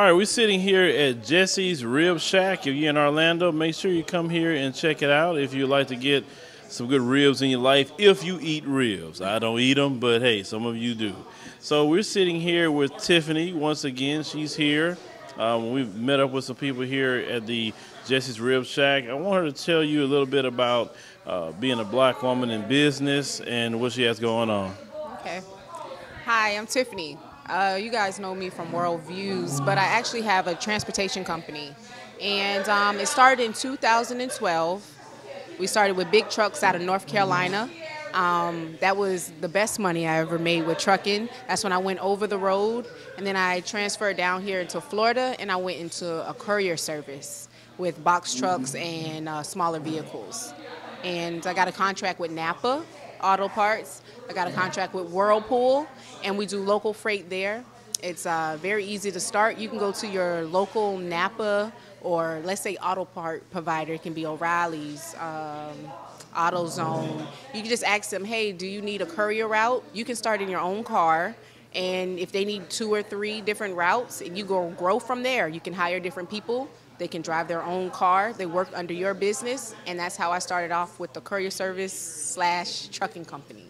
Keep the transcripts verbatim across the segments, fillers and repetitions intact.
right, we're sitting here at Jesse's Rib Shack. If you're in Orlando, make sure you come here and check it out if you'd like to get some good ribs in your life, if you eat ribs. I don't eat them, but hey, some of you do. So we're sitting here with Tiffany once again. She's here. Um, we've met up with some people here at the Jesse's Rib Shack. I want her to tell you a little bit about uh, being a black woman in business and what she has going on. Okay. Hi, I'm Tiffany. Uh, you guys know me from World Views, but I actually have a transportation company. And um, it started in two thousand twelve. We started with big trucks out of North Carolina. Um, that was the best money I ever made with trucking. That's when I went over the road. And then I transferred down here into Florida, and I went into a courier service with box trucks and uh, smaller vehicles. And I got a contract with Napa Auto Parts. I got a contract with Whirlpool, and we do local freight there. It's uh, very easy to start. You can go to your local Napa or let's say auto part provider. It can be O'Reilly's, um, AutoZone. You can just ask them, hey, do you need a courier route? You can start in your own car, and if they need two or three different routes, you go grow from there. You can hire different people. They can drive their own car. They work under your business, and that's how I started off with the courier service slash trucking company.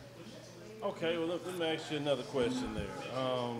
Okay, well, let, let me ask you another question there. Um,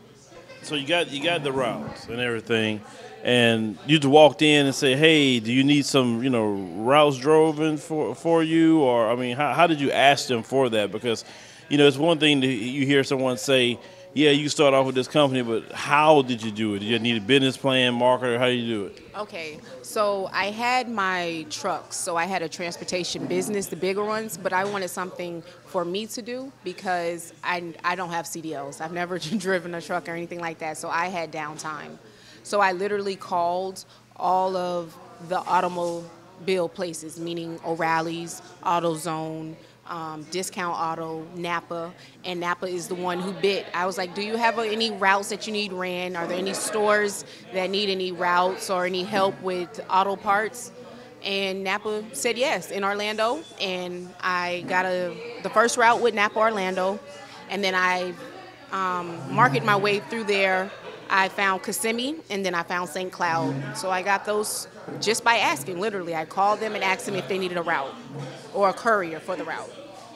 so you got you got the routes and everything, and you just walked in and say, "Hey, do you need some, you know, routes driven for for you?" Or I mean, how how did you ask them for that? Because, you know, it's one thing that you hear someone say, "Yeah, you start off with this company," but how did you do it? Did you need a business plan, marketer? How do you do it? Okay, so I had my trucks, so I had a transportation business, the bigger ones, but I wanted something for me to do because I, I don't have C D Ls. I've never driven a truck or anything like that, so I had downtime. So I literally called all of the automobile places, meaning O'Reilly's, AutoZone, Um, Discount Auto, Napa, and Napa is the one who bid. I was like, do you have any routes that you need ran? Are there any stores that need any routes or any help with auto parts? And Napa said yes in Orlando, and I got a the first route with Napa Orlando, and then I um, marketed my way through there. I found Kissimmee, and then I found Saint Cloud. So I got those just by asking, literally. I called them and asked them if they needed a route or a courier for the route.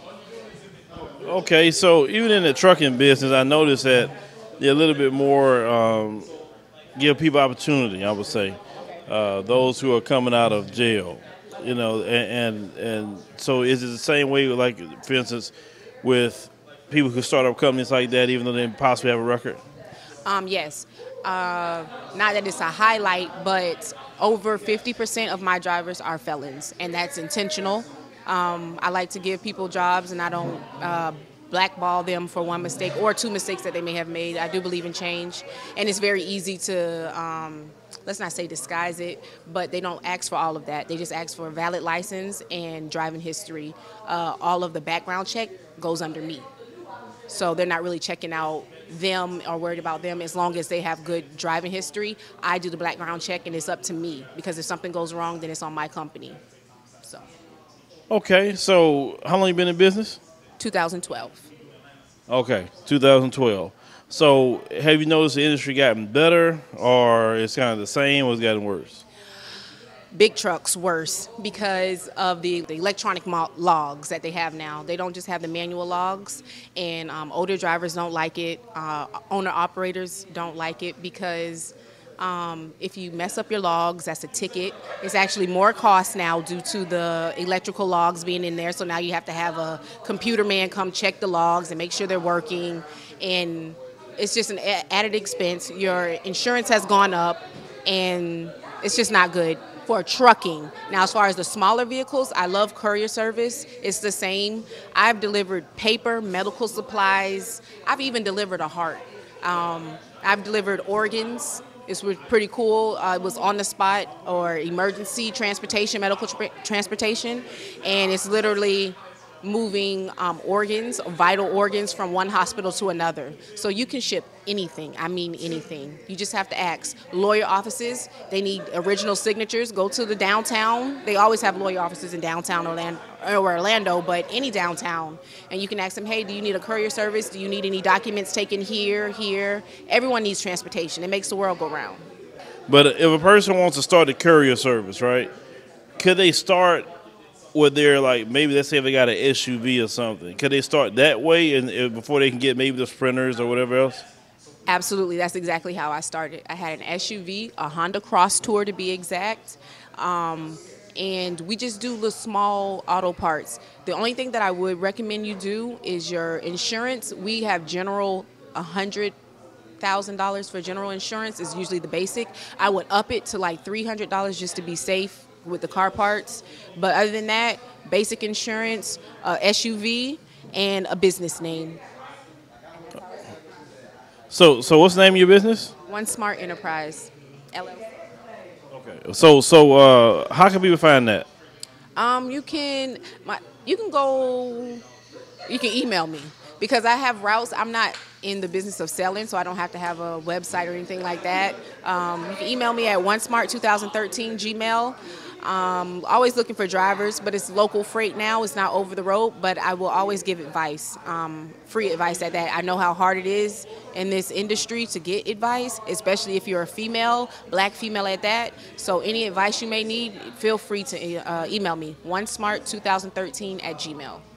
Okay, so even in the trucking business, I noticed that they're a little bit more, um, give people opportunity, I would say. Uh, those who are coming out of jail, you know, and, and, and so is it the same way, like, for instance, with people who start up companies like that, even though they possibly have a record? Um, yes. Uh, not that it's a highlight, but over fifty percent of my drivers are felons, and that's intentional. Um, I like to give people jobs, and I don't uh, blackball them for one mistake or two mistakes that they may have made. I do believe in change, and it's very easy to, um, let's not say disguise it, but they don't ask for all of that. They just ask for a valid license and driving history. Uh, all of the background check goes under me. So they're not really checking out them or worried about them. As long as they have good driving history, I do the background check, and it's up to me, because if something goes wrong, then it's on my company. So. Okay, so how long you been in business? two thousand twelve. Okay, two thousand twelve. So have you noticed the industry gotten better, or it's kind of the same, or it's gotten worse? Big trucks worse because of the, the electronic mo- logs that they have now. They don't just have the manual logs, and um, older drivers don't like it. Uh, owner operators don't like it because um, if you mess up your logs, that's a ticket. It's actually more cost now due to the electrical logs being in there. So now you have to have a computer man come check the logs and make sure they're working, and it's just an a- added expense. Your insurance has gone up, and it's just not good for trucking. Now, as far as the smaller vehicles, I love courier service. It's the same. I've delivered paper, medical supplies. I've even delivered a heart. Um, I've delivered organs. It's pretty cool. Uh, it was on the spot, or emergency transportation, medical tra- transportation. And it's literally moving um, organs, vital organs from one hospital to another. So you can ship anything. I mean anything. You just have to ask. Lawyer offices, they need original signatures. Go to the downtown. They always have lawyer offices in downtown Orlando, or Orlando, but any downtown. And you can ask them, hey, do you need a courier service? Do you need any documents taken here, here? Everyone needs transportation. It makes the world go round. But if a person wants to start a courier service, right, could they start with their, like, maybe let's say if they got an S U V or something, could they start that way and uh, before they can get maybe the sprinters or whatever else? Absolutely. That's exactly how I started. I had an S U V, a Honda Cross Tour to be exact, um, and we just do the small auto parts. The only thing that I would recommend you do is your insurance. We have general one hundred thousand dollars for general insurance is usually the basic. I would up it to like three hundred dollars just to be safe with the car parts. But other than that, basic insurance, uh, S U V, and a business name. So, so what's the name of your business? One Smart Enterprise, L L C. Okay. So, so uh, how can people find that? Um, you can, my, you can go, you can email me because I have routes. I'm not in the business of selling, so I don't have to have a website or anything like that. Um, you can email me at one smart twenty thirteen Gmail. Um, always looking for drivers, but it's local freight now. It's not over the road, but I will always give advice, um, free advice at that. I know how hard it is in this industry to get advice, especially if you're a female, black female at that. So any advice you may need, feel free to uh, email me, one smart twenty thirteen at Gmail.